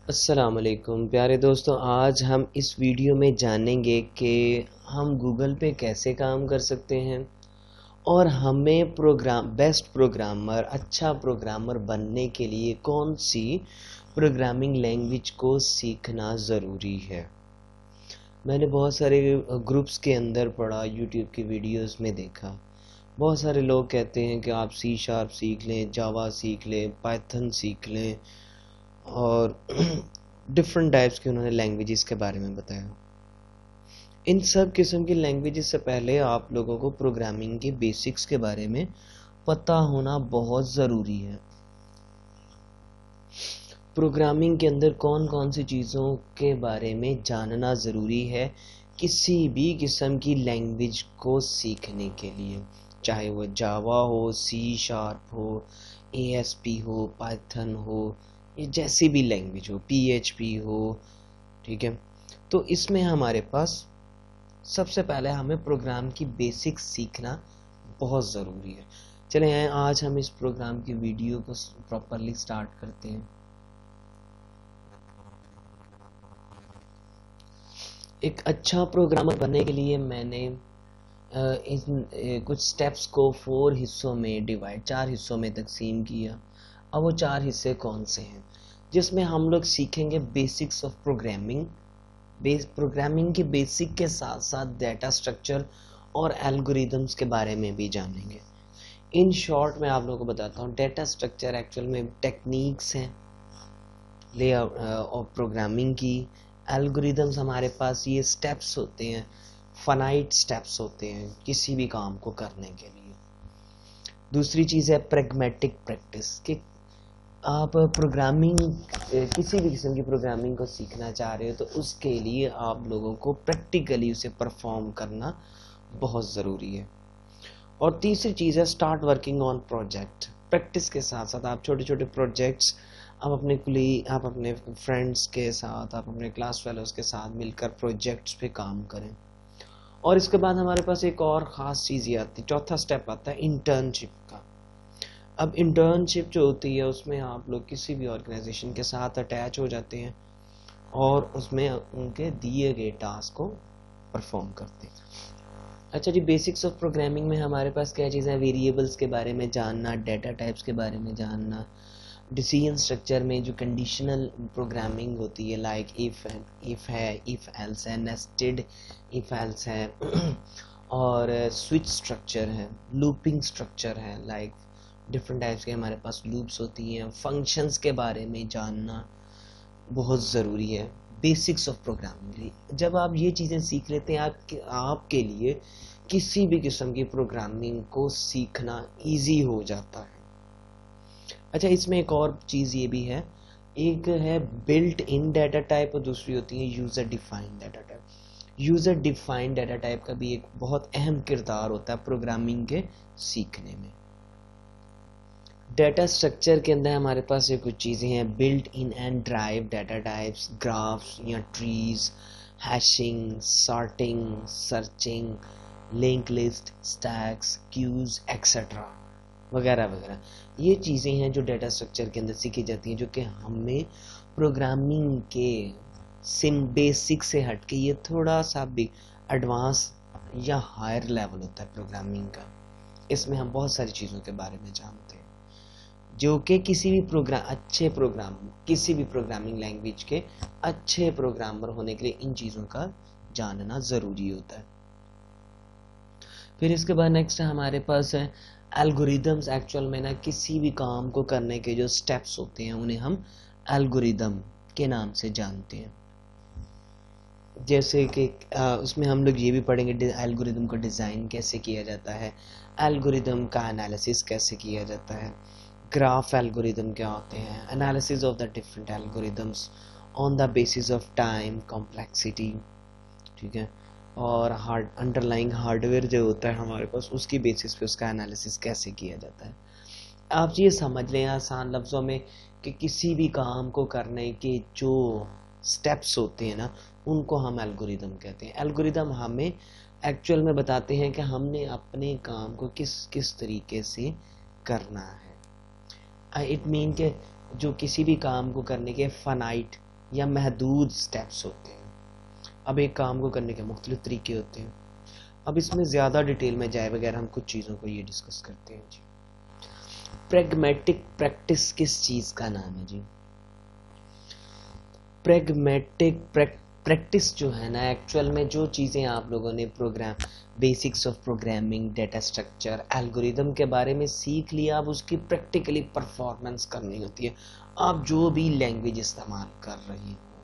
السلام علیکم پیارے دوستوں، آج ہم اس ویڈیو میں جانیں گے کہ ہم گوگل پہ کیسے کام کر سکتے ہیں اور ہمیں بیسٹ پروگرامر، اچھا پروگرامر بننے کے لیے کون سی پروگرامنگ لینگویج کو سیکھنا ضروری ہے۔ میں نے بہت سارے گروپس کے اندر پڑھا، یوٹیوب کی ویڈیوز میں دیکھا، بہت سارے لوگ کہتے ہیں کہ آپ سی شارپ سیکھ لیں، جاوا سیکھ لیں، پائتھن سیکھ لیں، اور ڈفرنٹ ٹائپس کی انہوں نے لینگویجز کے بارے میں بتایا۔ ان سب قسم کی لینگویجز سے پہلے آپ لوگوں کو پروگرامنگ کے بیسکس کے بارے میں پتہ ہونا بہت ضروری ہے۔ پروگرامنگ کے اندر کون کون سی چیزوں کے بارے میں جاننا ضروری ہے کسی بھی قسم کی لینگویج کو سیکھنے کے لیے، چاہے وہ جاوا ہو، سی شارپ ہو، اے ایس پی ہو، پائتھن ہو، یہ جیسی بھی لینگویج ہو، پی ایچ پی ہو، ٹھیک ہے۔ تو اس میں ہمارے پاس سب سے پہلے ہمیں پروگرام کی بیسکس سیکھنا بہت ضروری ہے۔ چلیں آج ہم اس پروگرام کی ویڈیو کو پراپرلی سٹارٹ کرتے ہیں۔ ایک اچھا پروگرامر بننے کے لیے میں نے کچھ سٹیپس کو 4 حصوں میں تقسیم کیا۔ اب وہ 4 حصے کون سے ہیں؟ جس میں ہم لوگ سیکھیں گے بیسکس آف پروگرامنگ کے بیسک کے ساتھ ساتھ ڈیٹا اسٹرکچر اور الگوریدمس کے بارے میں بھی جانیں گے۔ ان شارٹ میں آپ لوگوں کو بتاتا ہوں، ڈیٹا اسٹرکچر ایکچوئل میں ٹیکنیکس ہیں لے آؤٹ پروگرامنگ کی۔ الگوریدمس ہمارے پاس یہ سٹیپس ہوتے ہیں، فنائٹ سٹیپس ہوتے ہیں کسی بھی کام کو کرنے کے لیے۔ دوسری چیز ہے پریگمیٹک پریکٹس، کہ آپ پروگرامنگ کسی بھی قسم کی پروگرامنگ کو سیکھنا چاہ رہے ہو تو اس کے لیے آپ لوگوں کو پریکٹیکلی اسے پرفارم کرنا بہت ضروری ہے۔ اور تیسری چیز ہے start working on project. Practice کے ساتھ ساتھ آپ چھوٹے چھوٹے پروجیکٹس آپ اپنے فرینڈس کے ساتھ، آپ اپنے کلاس فیلوز کے ساتھ مل کر پروجیکٹس پہ کام کریں۔ اور اس کے بعد ہمارے پاس ایک اور خاص چیز یہ آتی ہے، چوتھا سٹیپ آتا ہے انٹرنشپ کا۔ اب انٹرنشپ جو ہوتی ہے اس میں آپ لوگ کسی بھی آرگنائزیشن کے ساتھ اٹیچ ہو جاتے ہیں اور اس میں ان کے دیے گئے ٹاسک کو پرفارم کرتے ہیں۔ اچھا جی، بیسکس آف پروگرامنگ میں ہمارے پاس کیا چیزیں ہیں؟ ویریبلس کے بارے میں جاننا، ڈیٹا ٹائپس کے بارے میں جاننا، ڈیسیژن اسٹرکچر میں جو کنڈیشنل پروگرامنگ ہوتی ہے، لائک ایف ہے، ایف ایلس ہے، نیسٹڈ ایف ایلس ہے، اور سوئچ اسٹرکچر ہے، لوپنگ اسٹرکچر ہے، لائک ڈفرنٹ ٹائپس کے ہمارے پاس لوپس ہوتی ہیں۔ فنکشنز کے بارے میں جاننا بہت ضروری ہے بیسکس آف پروگرامنگ۔ جب آپ یہ چیزیں سیکھ لیتے ہیں آپ کے لیے کسی بھی قسم کی پروگرامنگ کو سیکھنا ایزی ہو جاتا ہے۔ اچھا، اس میں ایک اور چیز یہ بھی ہے، ایک ہے بلٹ ان ڈیٹا ٹائپ اور دوسری ہوتی ہے user defined data type. User defined data type کا بھی ایک بہت اہم کردار ہوتا ہے پروگرامنگ کے سیکھنے میں۔ ڈیٹا اسٹرکچر کے اندر ہمارے پاس یہ کچھ چیزیں ہیں، built in and derived data types, graphs یا trees, hashing, sorting, searching, link list, stacks, queues etcetera وغیرہ وغیرہ۔ یہ چیزیں ہیں جو ڈیٹا اسٹرکچر کے اندر سیکھی جاتی ہیں، جو کہ ہمیں پروگرامنگ کے بیسک سے ہٹ کے یہ تھوڑا سا بھی ایڈوانس یا ہائر لیول ہوتا ہے پروگرامنگ کا۔ اس میں ہم بہت ساری چیزوں کے بارے میں جانتے ہیں جو کہ کسی بھی پروگرامنگ لینگویج کے اچھے پروگرامر ہونے کے لیے ان چیزوں کا جاننا ضروری ہوتا ہے۔ پھر اس کے بعد نیکسٹ ہمارے پاس ہے الگوریدمز۔ ایکچوئل میں کسی بھی کام کو کرنے کے جو سٹیپس ہوتے ہیں انہیں ہم الگوریدم کے نام سے جانتے ہیں۔ جیسے کہ اس میں ہم لوگ یہ بھی پڑھیں گے الگوریدم کو ڈیزائن کیسے کیا جاتا ہے، الگوریدم کا انالیسس کیسے کیا جاتا ہے، گراف الگوریدم کیا ہوتے ہیں، analysis of the different algorithms on the basis of time complexity, ٹھیک ہے، اور انڈر لائنگ ہارڈ ویئر جو ہوتا ہے ہمارے پاس اس کی بیسس پہ اس کا انالیسس کیسے کیا جاتا ہے۔ آپ یہ سمجھ لیں آسان لفظوں میں کہ کسی بھی کام کو کرنے کے جو سٹیپس ہوتے ہیں نا ان کو ہم الگوریدم کہتے ہیں۔ الگوریدم ہمیں ایکچوئل میں بتاتے ہیں کہ ہم نے اپنے کام کو کس طریقے سے کرنا ہے۔ اٹ مین کہ جو کسی بھی کام کو کرنے کے فنائٹ یا محدود سٹیپس ہوتے ہیں. اب ایک کام کو کرنے کے مختلف طریقے ہوتے ہیں. اب اس میں زیادہ ڈیٹیل میں جائے بغیر ہم کچھ چیزوں کو یہ ڈسکس کرتے ہیں جی. پریگمیٹک پریکٹس کس چیز کا نام ہے جی؟ پریگمیٹک پریکٹس جو ہے نا، ایکچوئل میں جو چیزیں آپ لوگوں نے basics of programming, data structure, algorithm کے بارے میں سیکھ لیا، اب اس کی پریکٹیکلی پرفارمنس کرنی ہوتی ہے. آپ جو بھی لینگویج استعمال کر رہی ہو،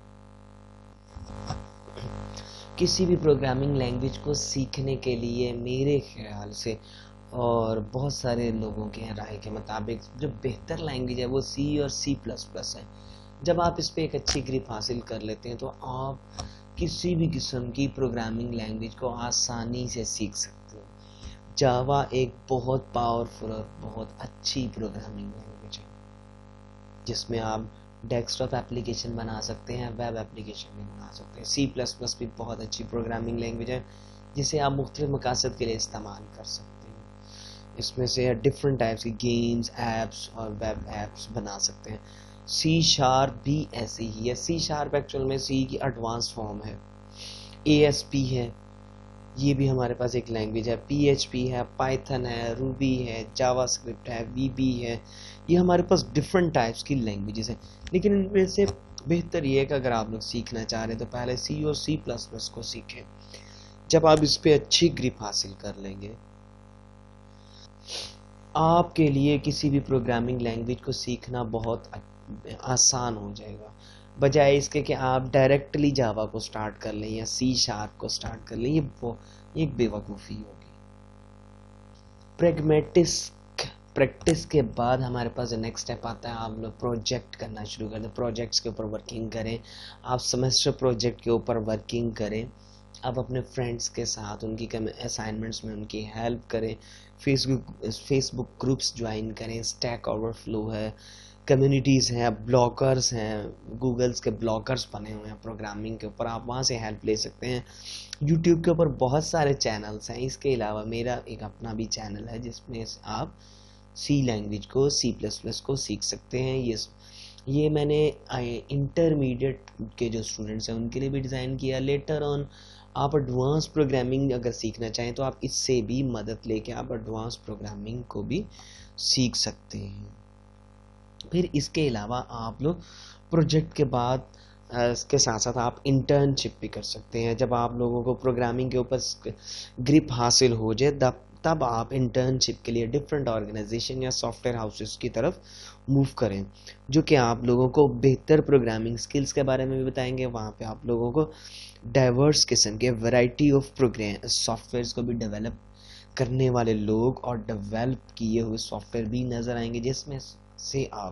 کسی بھی پروگرامنگ لینگویج کو سیکھنے کے لیے میرے خیال سے اور بہت سارے لوگوں کے رائے کے مطابق جو بہتر لینگویج ہے وہ سی اور C++ ہے. جب آپ اس پہ ایک اچھی گرپ حاصل کر لیتے ہیں تو آپ کسی بھی قسم کی پروگرامنگ لینگویج کو آسانی سے سیکھ سکتے ہیں. جاوا ایک بہت پاورفل اور بہت اچھی پروگرامنگ لینگویج ہے جس میں آپ ڈیسک ٹاپ اپلیکیشن بنا سکتے ہیں، ویب اپلیکیشن بھی بنا سکتے ہیں. C++ بھی بہت اچھی پروگرامنگ لینگویج ہے جسے آپ مختلف مقاصد کے لیے استعمال کر سکتے ہیں. اس میں سے ڈفرینٹ ٹائپس کی گیمز، ایپس اور ویب ایپس بنا سکتے ہیں. C# بھی ایسی ہی ہے. C# ایکچوئل میں C کی ایڈوانس فارم ہے. ASP ہے، یہ بھی ہمارے پاس ایک لینگویج ہے. PHP ہے، پائتھن ہے، روبی ہے، جاوا اسکرپٹ ہے، VB ہے. یہ ہمارے پاس ڈفرینٹ ٹائپس کی لینگویجز ہیں، لیکن ان میں سے بہتر یہ ہے کہ اگر آپ لوگ سیکھنا چاہ رہے ہیں تو پہلے C اور C++ کو سیکھیں. جب آپ اس پہ اچھی گرپ حاصل کر لیں گے، آپ کے لیے کسی بھی پروگرامنگ لینگویج کو سیکھنا بہت آسان ہو جائے گا، بجائے اس کے کہ آپ ڈائریکٹلی جاوا کو سٹارٹ کر لیں یا C# کو سٹارٹ کر لیں. یہ ایک بے وقوفی ہوگی. پریکٹس کے بعد ہمارے پاس نیکسٹ اسٹیپ آتا ہے، آپ لوگ پروجیکٹ کرنا شروع کر دیں. پروجیکٹس کے اوپر ورکنگ کریں. آپ سیمسٹر پروجیکٹ کے اوپر ورکنگ کریں. آپ اپنے فرینڈس کے ساتھ ان کی اسائنمنٹس میں ان کی ہیلپ کریں. فیس بک گروپس جوائن کریں. اسٹیک اوور فلو ہے، کمیونٹیز ہیں، بلاگرز ہیں، گوگلز کے بلاگرز بنے ہوئے ہیں پروگرامنگ کے اوپر، آپ وہاں سے ہیلپ لے سکتے ہیں. یوٹیوب کے اوپر بہت سارے چینلز ہیں. اس کے علاوہ میرا ایک اپنا بھی چینل ہے جس میں آپ C لینگویج کو، C++ کو سیکھ سکتے ہیں. یہ میں نے انٹرمیڈیٹ کے جو اسٹوڈنٹس ہیں ان کے لیے بھی ڈیزائن کیا. لیٹر آن آپ ایڈوانس پروگرامنگ اگر سیکھنا چاہیں تو آپ اس سے بھی مدد لے کے آپ ایڈوانس پروگرامنگ کو بھی سیکھ سکتے ہیں. پھر اس کے علاوہ آپ لوگ پروجیکٹ کے بعد اس کے ساتھ ساتھ آپ انٹرنشپ بھی کر سکتے ہیں. جب آپ لوگوں کو پروگرامنگ کے اوپر گرپ حاصل ہو جائے تب آپ انٹرنشپ کے لیے ڈفرینٹ آرگنائزیشن یا سافٹ ویئر ہاؤسز کی طرف موو کریں، جو کہ آپ لوگوں کو بہتر پروگرامنگ سکلز کے بارے میں بھی بتائیں گے. وہاں پہ آپ لوگوں کو ڈائیورس قسم کے ورائٹی آف سافٹ ویئرس کو بھی ڈیولپ کرنے والے لوگ اور ڈیولپ کیے ہوئے سافٹ ویئر بھی نظر آئیں گے، جس میں سے آپ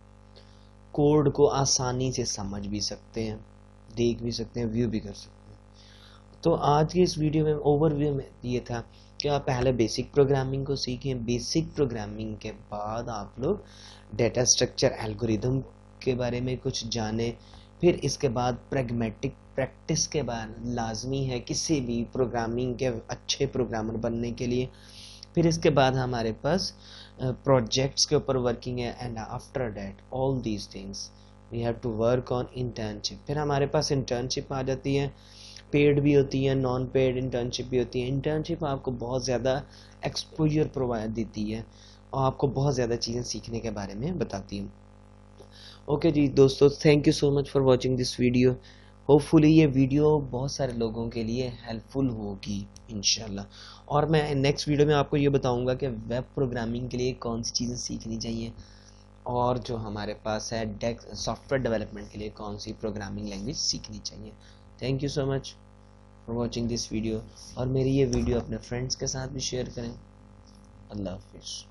کوڈ کو آسانی سے سمجھ بھی سکتے ہیں، دیکھ بھی سکتے ہیں، ویو بھی کر سکتے ہیں. تو آج کی اس ویڈیو میں اوور ویو میں یہ تھا کہ آپ پہلے بیسک پروگرامنگ کو سیکھیں. بیسک پروگرامنگ کے بعد آپ لوگ ڈیٹا اسٹرکچر الگوریدم کے بارے میں کچھ جانیں. پھر اس کے بعد پریگمیٹک پریکٹس کے بعد لازمی ہے کسی بھی پروگرامنگ کے اچھے پروگرامر بننے کے لیے. پھر اس کے بعد ہمارے پاس پروجیکٹس کے اوپر ورکنگ ہے. And after that all these things we have to work on internship. پھر ہمارے پاس انٹرنشپ آ جاتی ہے، پیڈ بھی ہوتی ہے، نان پیڈ انٹرنشپ بھی ہوتی ہے. انٹرنشپ آپ کو بہت زیادہ ایکسپوجر پرووائڈ دیتی ہے اور آپ کو بہت زیادہ چیزیں سیکھنے کے بارے میں بتاتی ہے. اوکے جی دوستو، thank you so much for watching this video. Hopefully یہ ویڈیو بہت سارے لوگوں کے لیے ہیلپ فل ہوگی انشاءاللہ. اور میں نیکسٹ ویڈیو میں آپ کو یہ بتاؤں گا کہ ویب پروگرامنگ کے لیے کون سی چیزیں سیکھنی چاہیے اور جو ہمارے پاس ہے سافٹ ویئر ڈیولپمنٹ کے لیے کون سی پروگرامنگ لینگویج سیکھنی چاہیے. Thank you so much for watching this video. اور میری یہ ویڈیو اپنے فرینڈس کے ساتھ بھی شیئر کریں. اللہ حافظ.